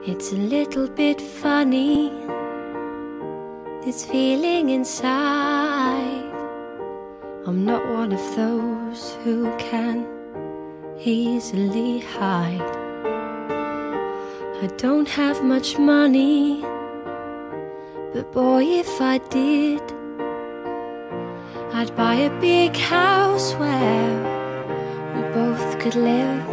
It's a little bit funny, this feeling inside. I'm not one of those who can easily hide. I don't have much money, but boy, if I did, I'd buy a big house where we both could live.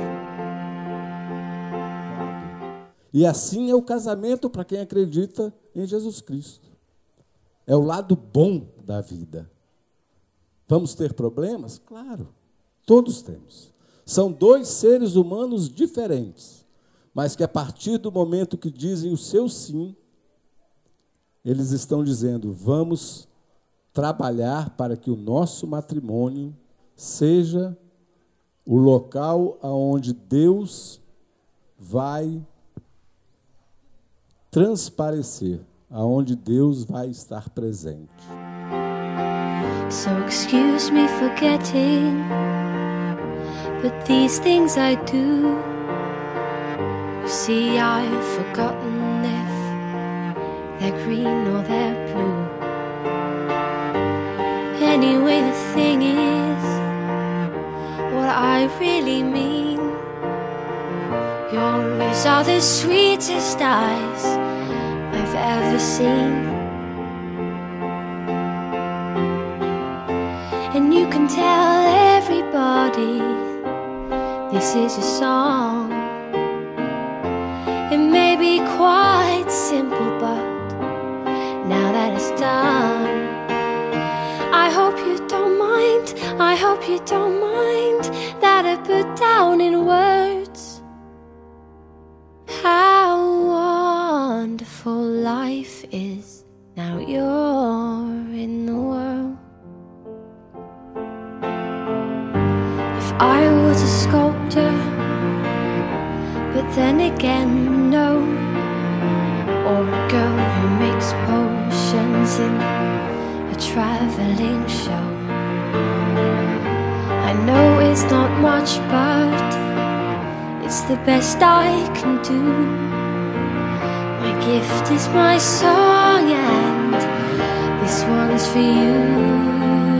E assim é o casamento para quem acredita em Jesus Cristo. É o lado bom da vida. Vamos ter problemas? Claro, todos temos. São dois seres humanos diferentes, mas que a partir do momento que dizem o seu sim, eles estão dizendo, vamos trabalhar para que o nosso matrimônio seja o local onde Deus vai transparecer, aonde Deus vai estar presente. So excuse me for getting, but these things I do. You see, I've forgotten if they're green or they're blue. Anyway, the thing is, what I really mean, your eyes are the sweetest eyes I've ever seen. And you can tell everybody this is a song. It may be quite simple, but now that it's done, I hope you don't mind, I hope you don't mind that I put down in words how wonderful life is now you're in the world. If I was a sculptor, but then again no, or a girl who makes potions in a traveling show, I know it's not much, but it's the best I can do. My gift is my song, and this one's for you.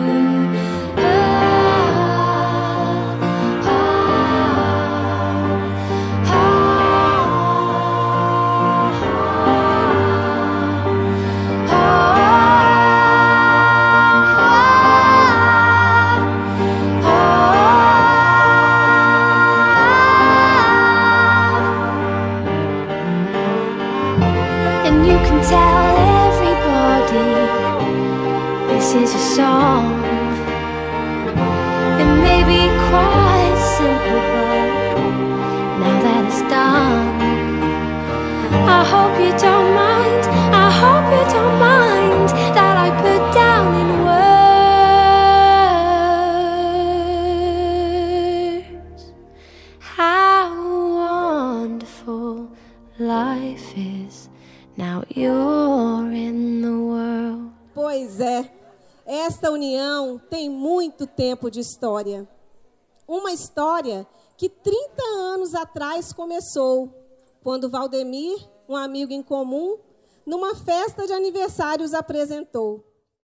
And you can tell everybody this is a song. It may be quite simple, but now that it's done, I hope you don't mind, I hope you don't mind that I put down in words how wonderful life is. Now you're in the world. Pois é, esta união tem muito tempo de história. Uma história que 30 anos atrás começou, quando Valdemir, um amigo em comum, numa festa de aniversário os apresentou.